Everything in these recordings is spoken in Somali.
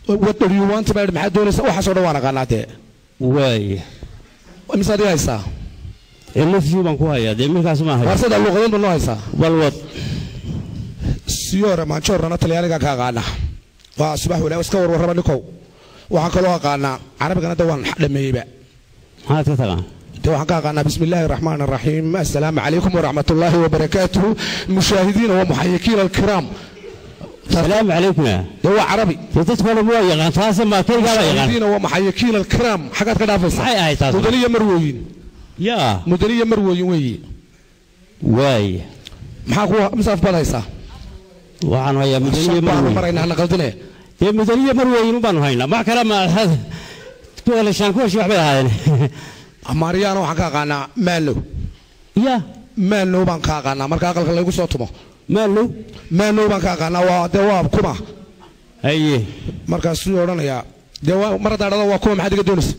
what do you want about maxaa doonaysa waxa soo dhawaana qanaade way imisa dhigaysa love baan ku hayaa de markaas ma hayo warsada luqadan baan haysaa walwad siyoora ma joorna talyaaniga ka qaana waa subax walaal iska warwarraba nikow waxaan kaloo qaana carabigana dawaan dhameeyba maxaad ka tagaan waxaan ka qaana bismillaahir rahmaanir rahiim assalaamu calaykum wa rahmatullaahi wa barakaatuh mushaahidiina wa muhayyikiina alkiram السلام عليكم هو عربي تدخل مو يغان تاسم ما كل قال يغان مدنيين ومحيكين الكرام حاجات كده فيصل مدنيه مرويين يا مدنيه مرويين واي maxaa ku مساف badaysa waxaan haya mudaniye marweyn marayna ana qaldinay ee mudaniye marweyn baan hayna ma kala ma hada kuwa shan ku wax bay ahaayeen amaariyana waxaan ka qaanaa maalo ya maalo baan ka qaanaa marka aqalka lagu soo tumo maalo baan ka qaanaa waa dawaab kuma haye markaas uu oranaya dawaab marada waa kuma maxaad iga doonaysaa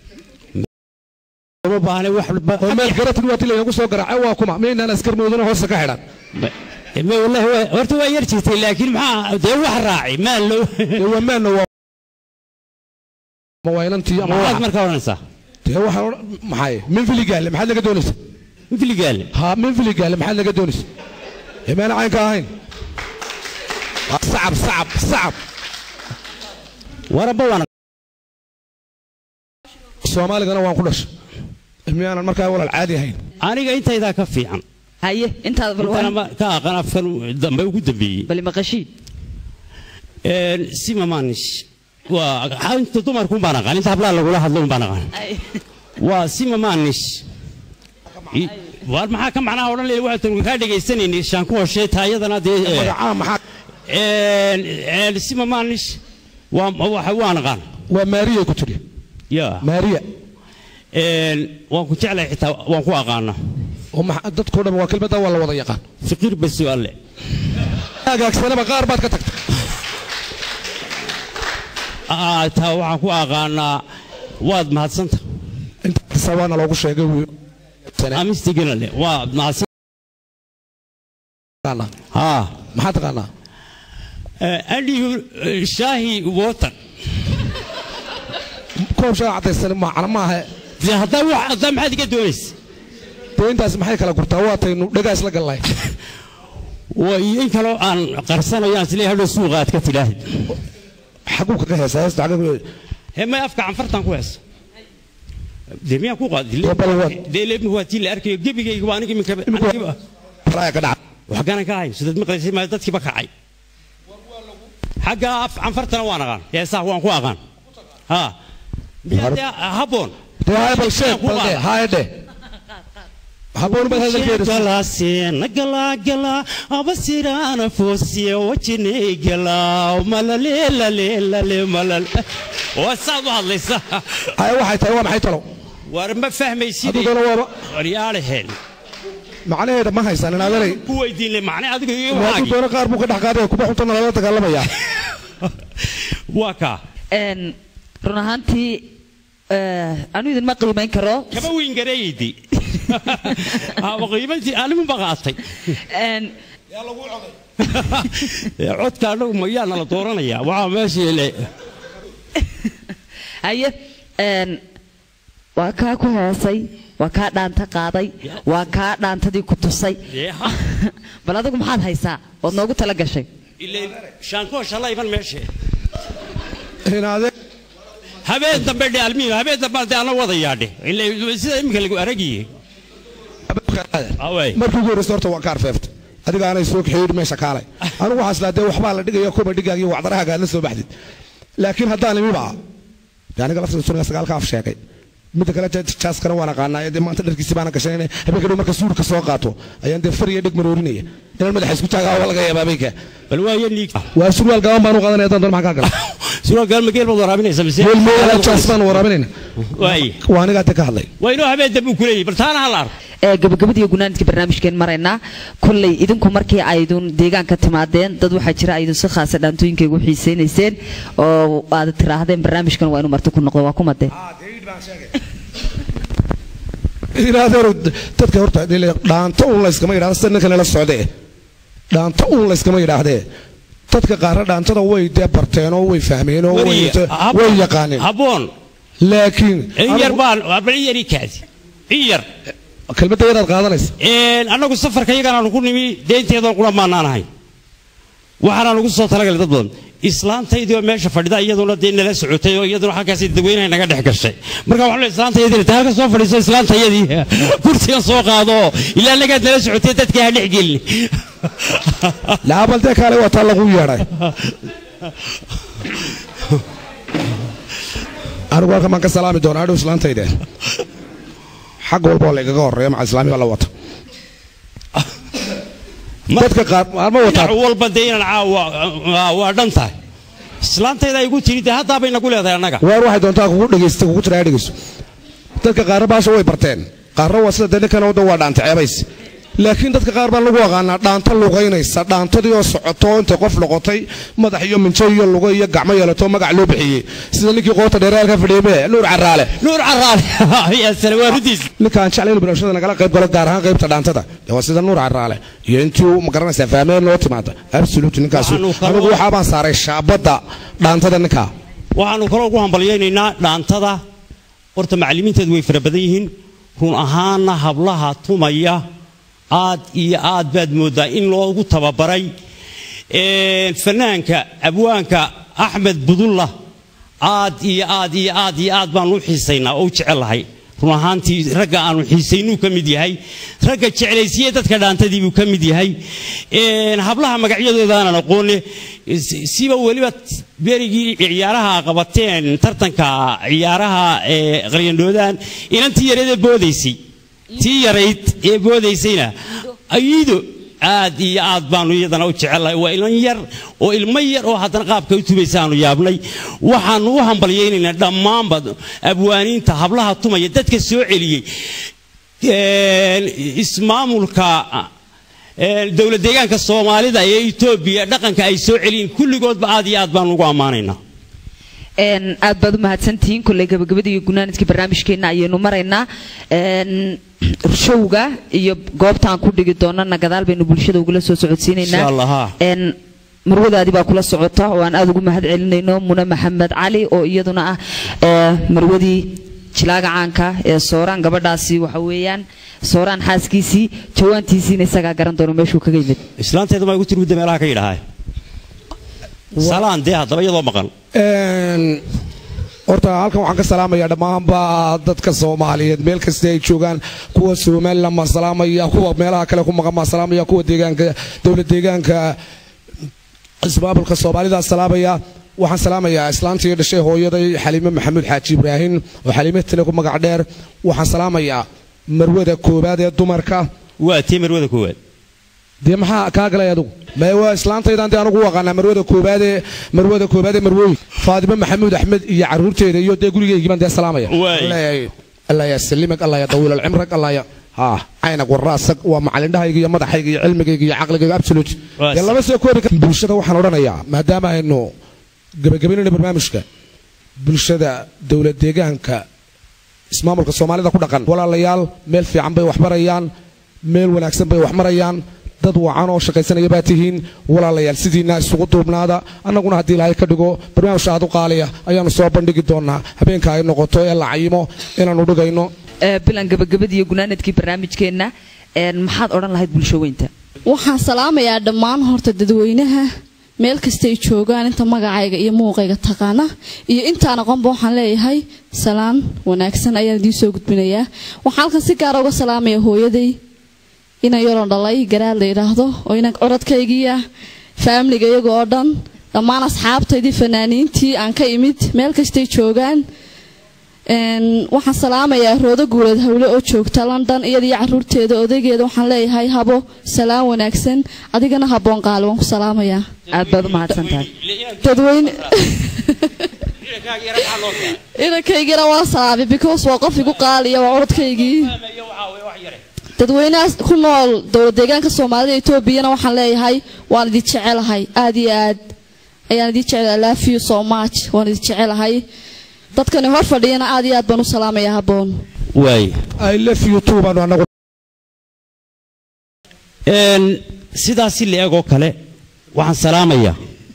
ma baahna wax meel garatid waa tilay ugu soo garaacay waa kuma meena askar moodana hoos ka xidhan ما والله horta waa yar jirtay laakiin maxaa de wax raacay maalo ma waylantii ama waad marka oranaysaa de waxa maxay min filigaal maxaad laga doonaysaa min filigaal ha min filigaal maxaad laga doonaysaa imaan aan ka ahayn صعب waraba wana Soomaaligana waan ku dhashay imiyaan markaa walaal caadi ahayn aniga intayda ka fiican haye intaad balwan ka aqaan afkan dambe ugu dambeeyay bali maqashi sima manish waa xanta dumarku baan aqaan inta habla lagu hadlo baan aqaan waa sima manish war maxaa ka macnaa oran leeyahay waxaan ka dhageysanayay shan ku hoshay taayadana sima manish waan aqaan waa Maariya ku tiri ya Maariya waan ku jeclahay xitaa waan ku aqaana dadku dhan waa kelmadda waa la wada yaqaan fiqir bas su'aale agaagsanaba qaar baad ka tagtay taa waxaan ku aqaanaa waad mahadsanta inta sawaana loogu sheegay amistigina le waa mahadsan maxaad taqaanaa andi shaahi water koob shaah cadaysan maaha haddaa maxaad iga doonaysa intaas maxay kala gurtaa waa taynu dhagaas la galnay way kaloo aan qarsanayaan silay hadhow suuqa aad ka tilaahid xaguu ka heesaa heesta xaguu ma afka canfartan ku heesa demiya ku qaad deeleb waa tii la arkayo gebigayga waa aniga minka raaya ka dhac wax ganan ka hayn sidad maqlaysay ma dadkiiba kacay xagga af canfartana waan aqaan heesaha waan ku aqaan habboon haayde habboon bad hadalkeeda galaasina gala abasirana foosiyo wajinay gala malale malal wasaad hadlaysa ay waxay tahay waa maxay talo war ma fahmaysid wariyaalaheen macnaheeda ma haysan inaadalay ku weydiin macnaheeda adiga iyo waxa doona qaar buu ka dhaxqaaday ku baxunta la dagaalamaya waa ka run ahaantii anu idin ma qiimeyn karo kaba weyn gareeydi qiimeyntii aanu baqaatay yaa lagu coday codka anagu ma yaa nala dooranaya waxa meesha ilay haye waa kaa ku heesay waa kaa dhaanta qaaday waa kaa dhaantadii ku tusay bal adigu maxaad haysaa ood noogu tala gashay ilaa shaanko shalay ban meesha inaade habeen dambe dhaalmiyo habeen dambe aan wada yaadhe ilaa sida imka lagu aragiyay markii ugu horreysay horta waan ka arfeeftay adiga aanay soo kaxeeyay meesha kaalay anigu waxaas laadee waxbaa la dhigaya kuba dhigaagiyo wacdaraha gaadla soo baxdid laakiin haddaan imiba aniga lafta sunnada sagaalka af sheegay midda kale jaaskana waan aqaanaa ee maanta dharkiisii baan gashanay habeenka dhow marka suurka soo qaato ayaan dee fariya dhig maroorinaya inaan madaxa isku taagaa waa laga yaabaa habeenka bal waa yaniig waa surwaal gaaban baan u qaadanaya haddaan doon maxaa kaa gala surwaal gaaban mageel baad waraabinaysa mise jaas baan waraabinayna waa anigaa ka hadlay waa inuu habeen dambe ku leeyahay bal taana hal arko gabagabadii gunaanadka barnaamijkeen maraynaa kullay idinku markii aydun deegaanka timaadeen dad waxaa jira aydun si khaasa dhaantooyinkayga u xiisaynayseen oo aad tiraahdeen barnaamijkan waa inuu marti ku noqdo waa ku madee ilaadeero dadka horta dhaanto uun layskama yidhahdo sida ninkan la socdee dhaanto uun layskama yidhaahdee dadka qaar dhaantada way barteen oo way fahmeen oo way yaqaaneen haboon laakiin yar baan yari kaadi yar kalmada yar qaadanaysa anagu safarka iyagana aanu ku nimi deynteedo qura maanaanahay waxaan ugu soo talagalay dad badan islaantaydii oo meesha fadhida iyaduna deyn la socotay oo iyaduna halkaas dadweynaha naga dhex gashay marka waxaan leeyahay islaantaydii ta halka soo fadhiso islaantayadii kursiga soo qaado ilaa naga nala socotay dadka ha dhex gelin la balde kale waa taa lagu yeeray anigu halka man ka salaami doonaa adhow islaantayda xaq walba oo laga horeeyo ma islaamiga la wata dadka qaar ma wata walba deeyna waa dhantahay islaantayda ay ugu tirida hadda bay nagu leedahay anaga waar waxay doontaa kugu dhageysto kugu jira dhageyso dadka qaar baasha way barteen qaar waa sida dadkan oo waa dhaantay ceebays laakiin dadka qaar baan lagu aqaanaa dhaanta luqaynaysa dhaantadii oo socoto inta qof noqotay madax iyo minjo iyo lugo iyo gacmo yeelato magac loo bixiyay sida ninkii qoota dheeraalka fadhiyay nuur caraale ya salawaarudiis ninkaan jeclayno bulshada nagala qayb galo gaar ahaan qaybta dhaantada waa sida nuur caraale iyo intii uu magaranaysa fahmeen loo timaada absolute ninkaas anigu waxa baan saaray shaabada dhaantada ninka waxaanu kala ugu hambalyeynaa dhaantada horta macallimiinteedu way fara badan yihiin run ahaana hablaha tumaya aad iyo aad baad moodaa in loogu tababaray fanaanka abwaanka Axmed Budulla aad iyo aad baan u xiisaynaa oo jecelahay run ahaantii ragga aanu xiisaynuu ka mid yahay ragga jeclaysiye dadka dhaantadii buu ka mid yahay hablaha magacyadooda aan aqoon siba waliba berigii ciyaaraha qabateen tartanka ciyaaraha qaryandoodan inantii yareed boodaysay tii yarayd ee boodaysayna ayido aad iyo aad baanu iyadana u jecelahay waa ilmo yar oo haddana qaabka u tubaysaanu yaabnay waxaanu u hambalyeynaynaa dhammaanba abwaaniinta hablaha tumaya dadka soo celiyey ismaamulka dawlad deegaanka Soomaalida ee Itoobiya dhaqanka ay soo celiyeen kulligoodba aad iyo aad baanu ugu amaanaynaa aad baad u mahadsantihiin kulley gabagabadii gunaanadkii barnaamijkeena ayaynu maraynaa showga iyo goobtaan ku dhigi doonana gadaal baynu bulshada ugula soo socodsiinaynaa marwadaadii baa kula socota oo aan aad ugu mahad celinayno Muna Maxamed Cali oo iyaduna ah marwadii jilaaga caanka ee Sooraan gabadhaasi waxa weeyaan Sooraan xaaskiisii jawaantiisiina isaga garan doono meeshuu kaga yimid islaanteedu ma igu tirmida meelaha ka yidhaahay salaan dee haddaba iyadoo maqan horta halkan waxaan ka salaamayaa dhammaanba dadka Soomaaliyeed meel kasta ay joogaan kuwa Soomaaliland ma salaamaya kuwa meelaha kale ku maqan ma salaamaya kuwa deegaanka dawlad deegaanka ismaamulka Soomaalida salaamaya waxaan salaamayaa islaantii dhashay hooyaday Xaliime Maxamuud Xaaji Ibraahin oo Xaliime tale ku magac dheer waxaan salaamayaa marwada koobaad ee dumarka waa tii marwada koobaad dee maxaa ka galay adigu ma waa islaantaydan dee anigu waqana marwada koobaad marwooy Faadima Maxamuud Axmed iyo caruurteeda iyo dee gurigeygiiban dee salaamaya Allah ya salimak Allah ya tawil al-umrak Allah ya ayna waraasak waa macallindahayga iyo madaxayga iyo cilmigayga iyo aqligayga absolute yalla laba soo koobi bulshada waxaan oranayaa maadaama aynu gabagabinayno barnaamijka bulshada dawlad deegaanka ismaamulka Soomaalida ku dhaqan walaalayaal meel fiican bay wax barayaan meel wanaagsan bay wax marayaan dad wacan oo shaqaysanaya baa tihiin walaalayaal sidiina isugu duubnaada annaguna haddii ilaahay ka dhigo barnaamij aad u qaaliya ayaanu soo bandhigi doonaa habeenka ay noqoto ee la cayimo inaanu dhigayno bilan gabagabadii gunaanadkii barnaamijkeena maxaad odhan lahayd bulsho weynta waxaan salaamayaa dhammaan horta dadweynaha meel kasta ay joogaan inta magacayga iyo muuqayga taqaana iyo intaan aqoonba waxaan leeyahay salaan wanaagsan ayaan idin soo gudbinayaa waxaan halkan si gaar ah uga salaamayaa hooyaday ina yaroon dhalay garaad la yiraahdo oo ina orodkaygiya family-ga iyaga oo dhan dhammaan asxaabtaydii fanaaniintii aan ka imid meel kasta ay joogaan waxaan salaamayaa Roodo Guuleed Hawle oo joogta London iyadii caruurteeda odaygeeda waxaan leeyahay habo salaam wanaagsan adigana haboon qaal waan ku salaamayaa aad baad u mahadsantahay dadweyne ina kaygira waa salaamay because waa qof igu qaaliya waa orodkaygii dadweynaha ku nool dawlad deegaanka Soomaalida Itoobiyana waxaan leeyahay waan idin jecelahay aad iyo aad ayaan idin jecelahay love you so much waan idin jecelahay dadkani hor fadhiyana aad iyo aad baan u salaamayaa haboon way I love you too baan anagu sidaas leego kale waxaan salaamayaa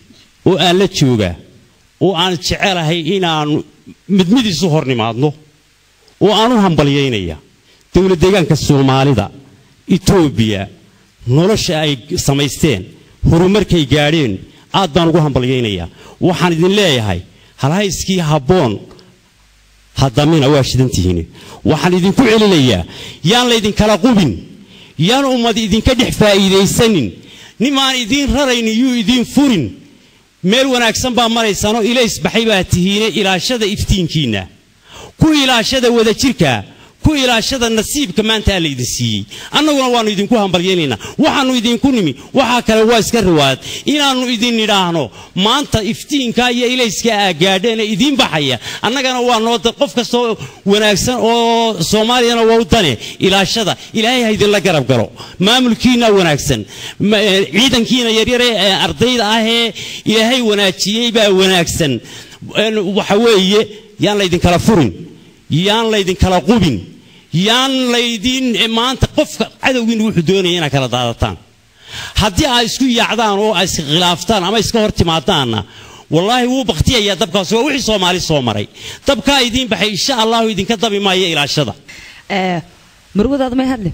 oo aan la joogaa oo aan jecelahay inaan midmidiisu hornimaadno oo aan u hambalyeynaya dawlad deegaanka Soomaalida Itoobiya nolosha ay samaysteen horumarkay gaadheen aad baan ugu hambalyeynaya waxaan idin leeyahay halhayskii habboon haddamina waa shidantihiin waxaan idinku celinayaa yaan la idin kala qubin yaan ummad idinka dhex faa'iideysanin nimaan idin rarayn iyo idin furin meel wanaagsan baa maraysanoo ilays baxay baa tihiine ilaashada iftiinkiina ku ilaashada wada jirka ku ilaashada nasiibka maanta la idin siiyay annaguna waanu idinku hambalyeynayna waxaanu idinku nimi waxa kale waa iska riwaayad inaanu idin nidhaahno maanta iftiinka iyo ilayska gaadheen idin baxaya annagana waa noo qof kasto wanaagsan oo Soomaaliyana waa u dane ilaashada ilaahay ha idin la garab galo maamulkiina wanaagsan ciidankiina yaryar ee ardayda ah ee ilaahay wanaajiyay baa wanaagsan waxa weeye yaan la idin kala furin yaan la idin kala qubin yaan laydin maanta qofka cadowgiina wuxuu doonaya inaad kala daadataan haddii aad isku yaacdaan oo aad iska khilaaftaan ama iska hor timaadaanna wallaahi wuu baqtiyayaa dabkaas waa wixii Soomaali soo maray dabkaa idiin baxay insha Allah idinka dabi maayo ilaashada marwadaad ma hadle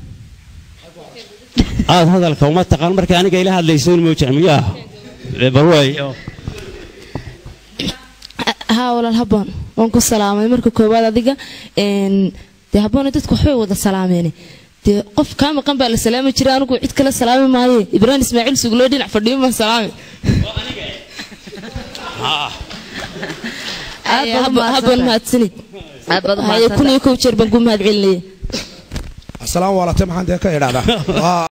aad hadalka uma taqaan marka aniga ila hadlayso ma jecmiyaa barwaayo ها ولا الهبان وانكو سلامي مركو كوباد adiga de habaan dadku waxay wada salaameen de qof kaama qanba la salaami jiray anigu cid kala salaami maayo Ibrahim Ismaaciil suulo dhinac fadhiyo ma salaami habaan maadsani hay kunii ku jirban ku mahad celinay السلام عليكم waxaan ka idhaahdaa